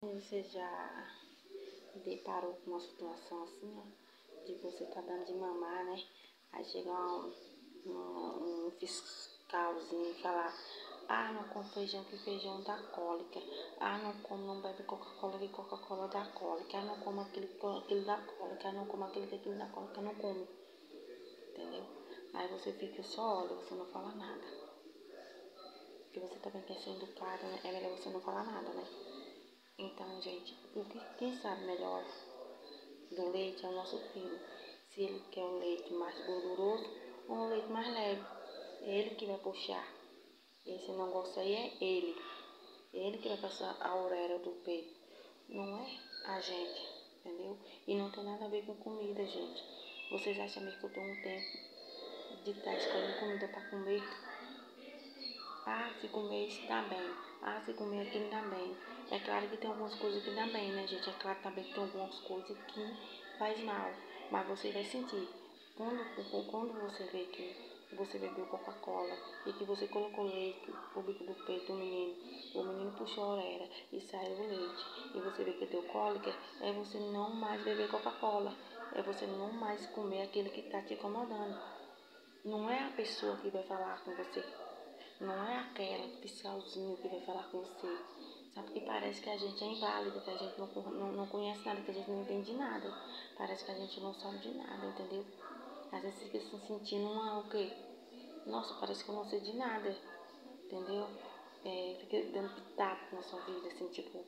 Você já deparou com uma situação assim, ó, de você tá dando de mamar, né? Aí chega um fiscalzinho e falar: ah, não come feijão que feijão dá cólica. Ah, não come, não bebe Coca-Cola que Coca-Cola dá cólica. Ah, não come aquele dá cólica. Ah, não come aquele que aquilo dá cólica. Não come. Entendeu? Aí você fica só olha, você não fala nada. Porque você também quer ser educado, né? É melhor você não falar nada, né? Então, gente, quem sabe melhor do leite é o nosso filho. Se ele quer um leite mais gorduroso ou um leite mais leve. É ele que vai puxar. E se não gosta aí é ele. É ele que vai passar a orelha do peito. Não é a gente, entendeu? E não tem nada a ver com comida, gente. Vocês acham mesmo que eu tenho um tempo de estar escolhendo comida para comer? Ah, se comer isso dá bem. Ah, se comer aquilo dá bem. É claro que tem algumas coisas que dá bem, né, gente? É claro também que tem algumas coisas que faz mal. Mas você vai sentir. Quando você vê que você bebeu Coca-Cola e que você colocou leite no bico do peito do menino, o menino puxou a orelha e saiu o leite, e você vê que deu cólica, é você não mais beber Coca-Cola. É você não mais comer aquele que está te incomodando. Não é a pessoa que vai falar com você. Não é aquela fiscalzinho que vai falar com você. Sabe que parece que a gente é inválida, que a gente não conhece nada, que a gente não entende nada. Parece que a gente não sabe de nada, entendeu? Às vezes fica se sentindo o quê? Nossa, parece que eu não sei de nada, entendeu? Fica dando pitaco na sua vida, assim, tipo...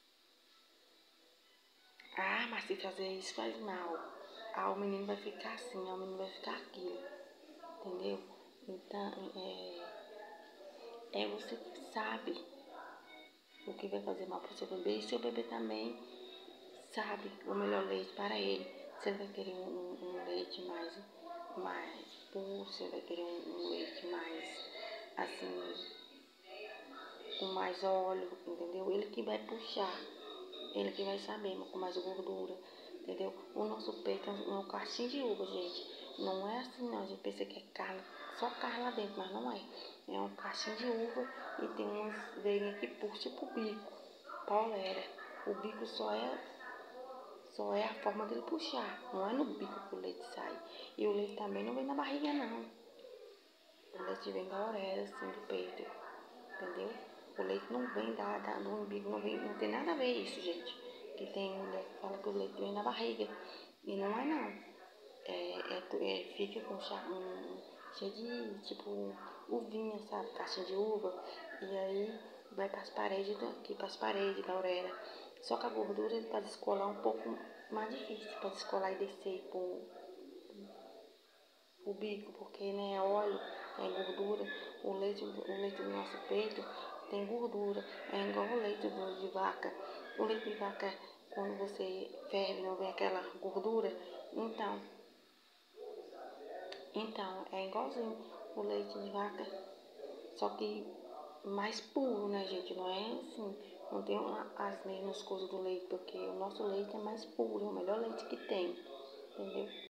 Ah, mas se fazer isso faz mal. Ah, o menino vai ficar assim, ah, o menino vai ficar aquilo, entendeu? Então, você que sabe o que vai fazer mal para o seu bebê, e seu bebê também sabe o melhor leite para ele. Se ele vai querer um leite mais puro, se ele vai querer um leite mais, assim, com mais óleo, entendeu? Ele que vai puxar, ele que vai saber, com mais gordura, entendeu? O nosso peito é um caixinho de uva, gente. Não é assim, não. A gente pensa que é carne, só carne lá dentro, mas não é. É um caixinho de uva e tem umas veinhas que puxam pro bico, paulera. O bico só é a forma dele puxar, não é no bico que o leite sai. E o leite também não vem na barriga, não. O leite vem da orelha, assim, do peito, entendeu? O leite não vem do umbigo, não tem nada a ver isso, gente. Que tem mulher que fala que o leite vem na barriga. E não é, não. Fica com cheio de, tipo, uvinha, sabe? Caixinha de uva. E aí vai para as paredes da orelha. Só que a gordura ele para descolar um pouco mais difícil. Para descolar e descer pro bico, porque, né, é óleo, é gordura. O leite do nosso peito tem gordura. É igual o leite de vaca. O leite de vaca, quando você ferve, não vem aquela gordura. Então, é igualzinho o leite de vaca, só que mais puro, né, gente? Não é assim, não tem as mesmas coisas do leite, porque o nosso leite é mais puro, é o melhor leite que tem, entendeu?